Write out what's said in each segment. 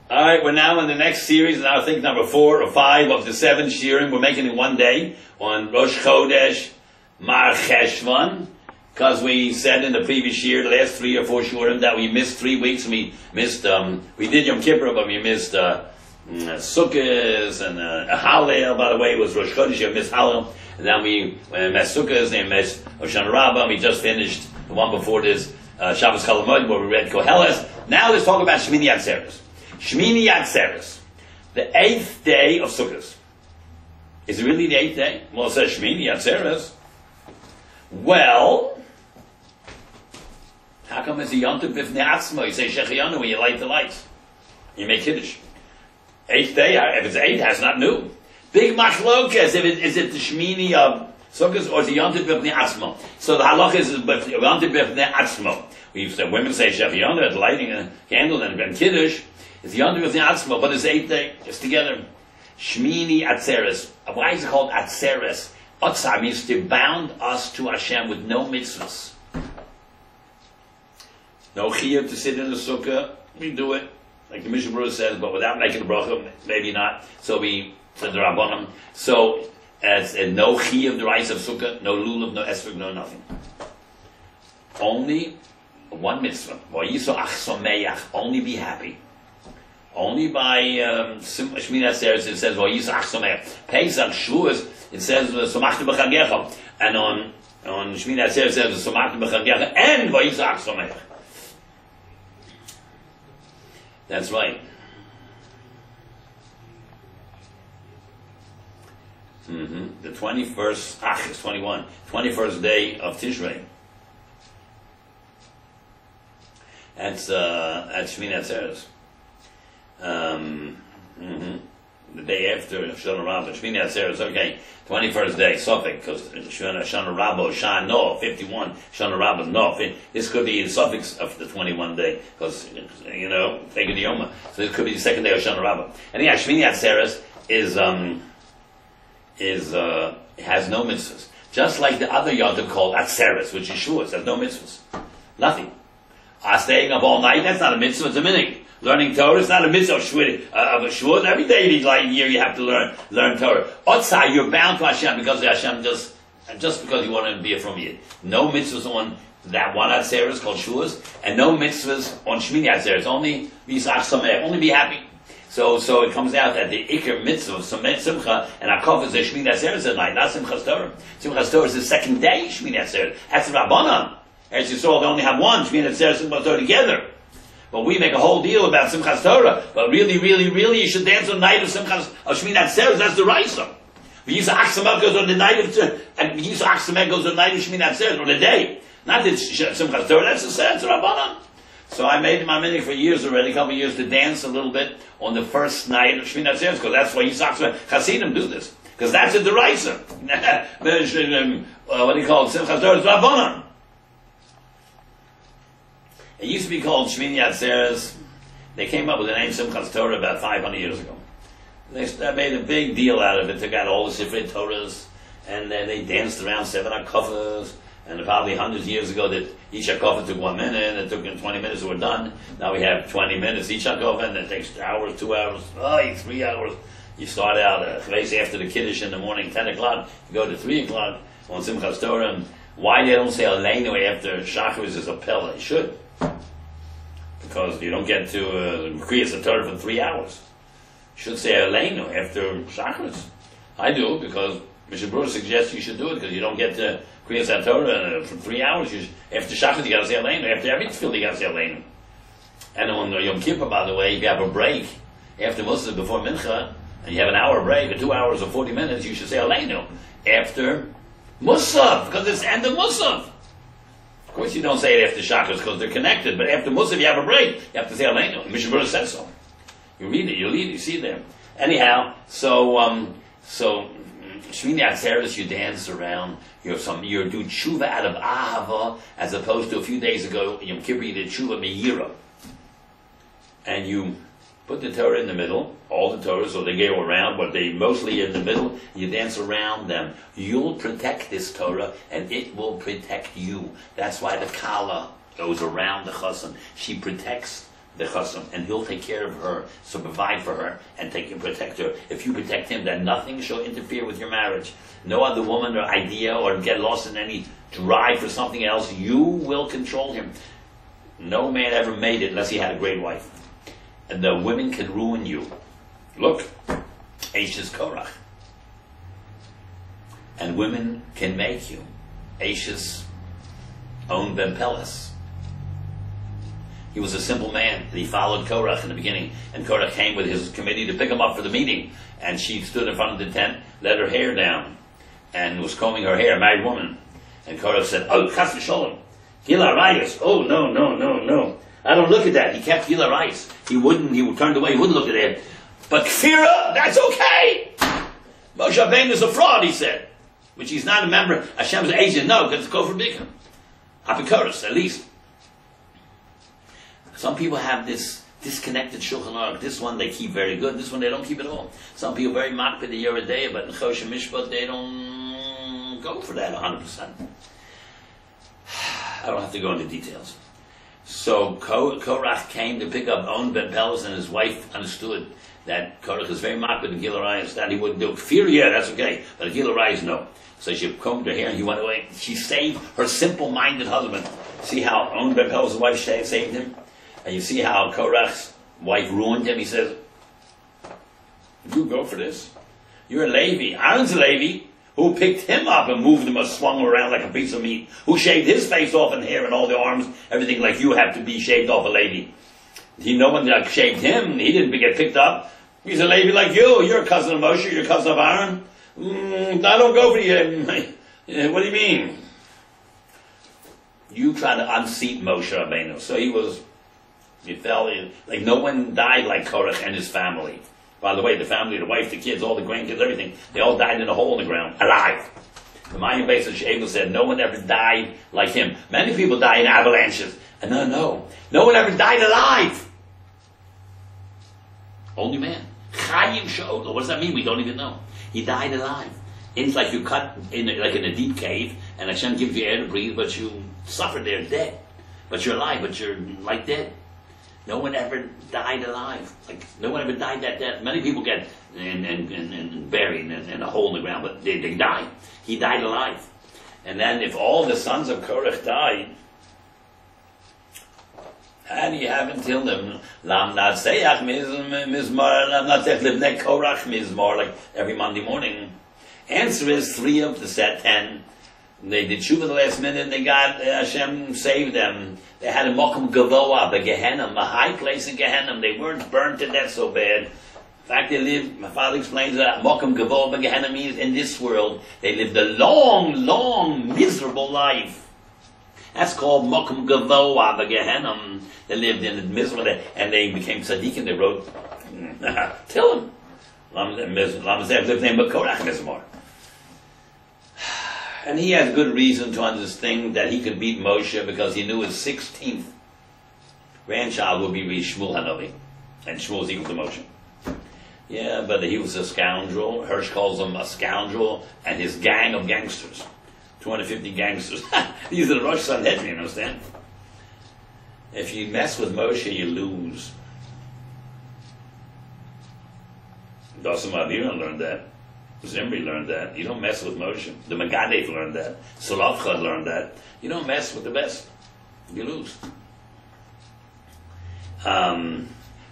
All right, we're now in the next series, and I think number 4 or 5 of the 7 shiurim. We're making it one day on Rosh Chodesh Mar Cheshvan, because we said in the previous year, the last 3 or 4 shiurim, that we missed 3 weeks, and we missed, we did Yom Kippur, but we missed Sukkot and Hallel. By the way, it was Rosh Chodesh, you missed Hallel, and then we missed Sukkot, and missed Hoshana Rabbah, and we just finished the one before this, Shabbos Chol Hamoed, where we read Koheles. Now let's talk about Shmini Atzeres. Shmini Atzeres, the 8th day of Sukkot. Is it really the 8th day? Well, it says Shmini Atzeres. Well, how come it's a Yontif Bifnei Atzmo? You say Shechianu when you light the lights. You make Kiddush. 8th day, if it's 8, that's not new. Big Machlokas, is it the Shmini of Sukkot or is it Yontif Bifnei Atzmo? So the halach is Yontif Bifnei Atzmo. We said women say Shechianu at lighting a candle and Kiddush. It's Yontif Bifnei Atzmo, but it's 8th day. It's together. Shmini Atzeres. Why is it called Atzeres? Otzar means to bound us to Hashem with no mitzvahs. No chiyuv to sit in the sukkah. We do it, like the Mishnah Berurah says, but without making a bracha, maybe not. So we, for the Rabbanim. So, as no chiyuv, the rice of sukkah, no lulav, no esrog, no nothing. Only one mitzvah. Only be happy. Only by Shmini Atzeres it says Vayisach Someach. Pesach Shavuos it says Somachtu B'Chagecha, and on Shmini Atzeres it says Somachtu B'Chagecha and Vayisach Someach. That's right. The 21st, it's 21. 21st day of Tishrei. That's Shmini Atzeres. The day after Shana Rabbah, Shmini Atzeres, okay, 21st day, Suffolk, because Shana Rabbah, Shana No, 51, Shana Rabbah No. This could be the suffix of the 21 day, because, take it the Yoma. So this could be the second day of Shana Rabbah. And yeah, Shmini Atzeres has no mitzvahs. Just like the other Yontif called Atzeres, which is Shavuos, has no mitzvahs. Nothing. Staying up all night, that's not a mitzvah, it's a minhag. Learning Torah is not a mitzvah of Shavuot. Every day you like year you have to learn Torah. Otzai, you're bound to Hashem because Hashem just because you want to be from you. No mitzvahs on that one Atzeres called Shavuos, and no mitzvahs on Shmini Atzeres. Only Yisach Sameh, only be happy. So it comes out that the Iker mitzvah of Simcha and Akov is a Shmini Atzeres at night, not Simchas Torah. Simchas Torah is the second day Shmini Atzeres. That's the Rabbanan. As you saw, they only have one Shmini Atzeres and Simchas Torah together. But we make a whole deal about Simchas Torah. But really, really, really, you should dance on the night of Shmini Atzeres. That's the Raisa. Yisach Samech goes on the night of, and Yisach Samech goes on the night of Shmini Atzeres, or the day. Not the Simchas Torah. That's the Rabbanan. So I made my minhag for years already, a couple of years, to dance a little bit on the first night of Shmini Atzeres, because that's why Yisach Samech Hasidim do this, because that's a deraisa. What do you call it? Simchas Torah is Rabbanan. It used to be called Shmini Atzeres. They came up with the name Simchas Torah about 500 years ago. They made a big deal out of it. Took out all the Sifrei Torahs, and then they danced around 7 hakafas. And probably hundreds of years ago, that each hakafa took 1 minute, and it took 20 minutes, and we're done. Now we have 20 minutes each hakafa, and it takes hours, 2 hours, 3 hours. You start out after the Kiddush in the morning, 10 o'clock. You go to 3 o'clock on Simchas Torah. And why they don't say Aleinu after Shacharis is a pella? They should. Because you don't get to create the Torah for 3 hours. You should say Aleinu after Shacharis. I do, because Mishnah Berurah suggests you should do it, because you don't get to create the Torah for 3 hours. After Shacharis you got to say Aleinu. After every tefillah you got to say Aleinu. And on Yom Kippur, by the way, if you have a break after Musaf before Mincha, and you have an hour break, or 2 hours or 40 minutes, you should say Aleinu after Musaf, because it's end of Musaf. Of course, you don't say it after Shacharis because they're connected, but after Musaf, you have a break. You have to say Aleinu. Mishnah Berurah says so. You read it, you see it there. Anyhow, so Shmini Atzeres, you dance around. You do tshuva out of ahava, as opposed to a few days ago, Yom Kippur, you did tshuva me'ira, and you put the Torah in the middle, all the Torahs, so they go around, but they mostly in the middle. You dance around them. You'll protect this Torah, and it will protect you. That's why the Kala goes around the Chassan. She protects the chasam, and he'll take care of her, so provide for her, and take and protect her. If you protect him, then nothing shall interfere with your marriage. No other woman or idea or get lost in any drive for something else. You will control him. No man ever made it unless he had a great wife. And the women can ruin you. Look, Eishes Korach. And women can make you. Eishes owned Ben Peles. He was a simple man, and he followed Korach in the beginning. And Korach came with his committee to pick him up for the meeting. And she stood in front of the tent, let her hair down, and was combing her hair, a married woman. And Korach said, "Oh, Chas v'sholom, Gila Rayas. Oh, no, no, no, no. I don't look at that." He kept Gila Rayas. He turned away, he wouldn't look at it. But Kfira, that's okay. Moshe Rabbeinu is a fraud, he said. Which he's not a member of Hashem's agent. No, because it's Kofar Bikram. Apikoros, at least. Some people have this disconnected Shulchan Aruch. This one they keep very good. This one they don't keep at all. Some people very makpid the Yoreh Deah, but in Chosh and Mishpat they don't go for that 100%. I don't have to go into details. So Korach came to pick up On Ben Peles, and his wife understood that Korach is very makpid in Gila Rayas, that he wouldn't do. Kfir, yeah, that's okay, but Gila Rayas, no. So she combed her hair and he went away. She saved her simple-minded husband. See how On Ben Peles' wife saved him? And you see how Korach's wife ruined him. He says, "You go for this. You're a Levi. Aaron's a Levi. Who picked him up and moved him or swung him around like a piece of meat. Who shaved his face off and hair and all the arms, everything like you have to be shaved off a Levi. No one shaved him. He didn't get picked up. He's a Levi like you. You're a cousin of Moshe. You're a cousin of Aaron. I don't go for you. What do you mean? You try to unseat Moshe Rabbeinu." So he fell in. Like no one died like Korach and his family. By the way, the family, the wife, the kids, all the grandkids, everything, they all died in a hole in the ground, alive. The Mayan Beis Shebel said no one ever died like him. Many people die in avalanches. And no one ever died alive. Only man. Chayim Sha'od. What does that mean? We don't even know. He died alive. It's like you cut in a deep cave, and Hashem gives you air to breathe, but you suffer there dead. But you're alive, but you're like dead. No one ever died alive. Like no one ever died that death. Many people get and buried in a hole in the ground, but they die. He died alive. And then if all the sons of Korach died, how do you have until them? Lam Natseyach Mizmar, Lam Natseyach Livnei Korach Mizmar, like every Monday morning. Answer is 3 of the set 10. They did tshuva the last minute, and they got Hashem saved them. They had a mokum gavoa, the Gehenna, a high place in Gehenna. They weren't burned to death so bad. In fact, they lived. My father explains that mokum gavoa, the Gehenna means in this world they lived a long, long, miserable life. That's called mokum gavoa, the Gehenna. They lived in the miserable, and they became tzaddikim. They wrote Tillim. Lamazeh lived in Korach Mizmor. And he has good reason to understand that he could beat Moshe because he knew his 16th grandchild would be Shmuel Hanavi. And Shmuel is equal to Moshe. Yeah, but he was a scoundrel. Hirsch calls him a scoundrel and his gang of gangsters. 250 gangsters. These are the Rosh Sanhedrin, you understand? If you mess with Moshe, you lose. Dosim Aviram learned that. Zimri learned that. You don't mess with Moshe. The Megadeth learned that. Salavchad learned that. You don't mess with the best. You lose. Shmini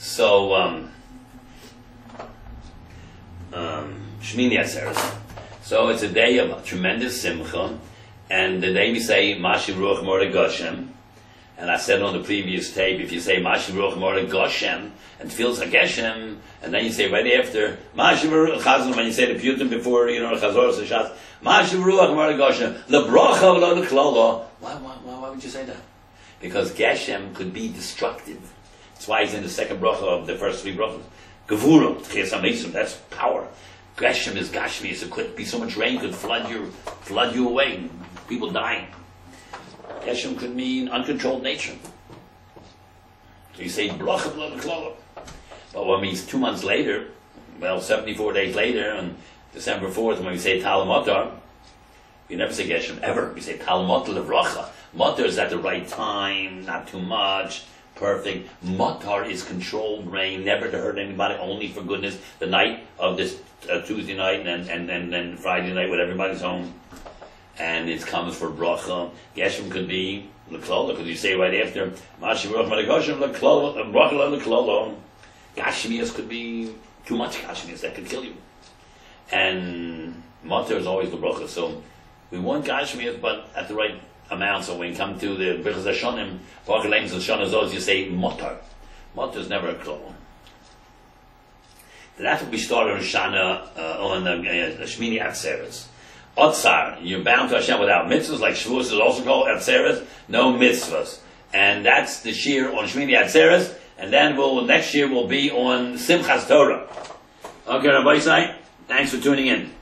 Atzeres. So it's a day of tremendous simcha, and the day we say Mashiv Ruach Mordei Goshem. And I said on the previous tape, if you say Mashiv Ruach Mordei Goshem and feels like Geshem, and then you say right after Mashiv Ruach Chazon, when you say the Piyutim before Chazor Sashat, Mashiv Ruach Mordei Goshem, LeBracha V'lo L'Klolo. Why would you say that? Because Geshem could be destructive. That's why he's in the second bracha of the first 3 brachas. Gevurim, Tchias HaMeisim, that's power. Geshem is Gashmi, so it could be so much rain could flood you away, people dying. Geshem could mean uncontrolled nature. So you say bracha V'lo L'Klolo. But when we 2 months later, 74 days later, on December 4th, when we say Tal Motar, we never say Geshem ever. We say Tal Motar L'Vracha. Motar is at the right time, not too much, perfect. Matar is controlled rain, never to hurt anybody, only for goodness. The night of this Tuesday night and Friday night when everybody's home, and it comes for bracha. Geshem could be l'klolo, because you say right after Mashi Baruch Madagoshem l'klolo, bracha l'klolo. Gashmias could be too much Gashmias, that could kill you. And Matar is always the bracha, so we want Gashmias, but at the right amount. So when you come to the Birchas Hashanim, Baruch Leim Hashanah Zos, you say Matar. Matar is never a klolo. That's what we started on Shana, on the Shmini Atzeres. Otzar, you're bound to Hashem without mitzvahs, like Shavuos is also called Atzeres, no mitzvahs. And that's the shir on Shmini Atzeres, and then next year will be on Simchas Torah. Okay, Rabbi Isai, thanks for tuning in.